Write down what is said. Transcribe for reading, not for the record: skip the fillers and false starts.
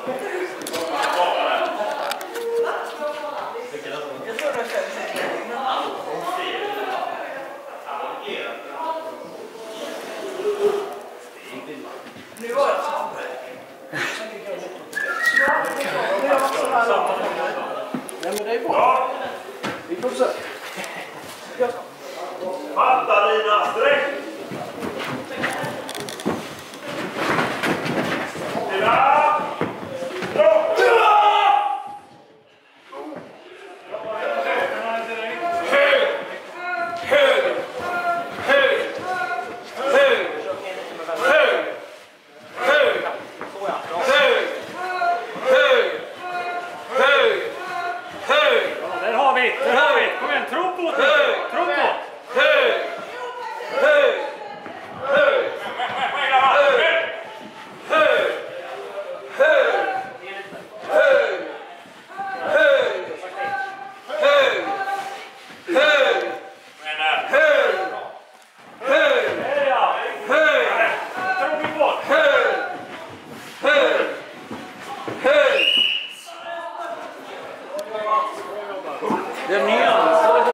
Nu var det så. Nej, men det är bra. Vi får försöka. Fatta dina streck!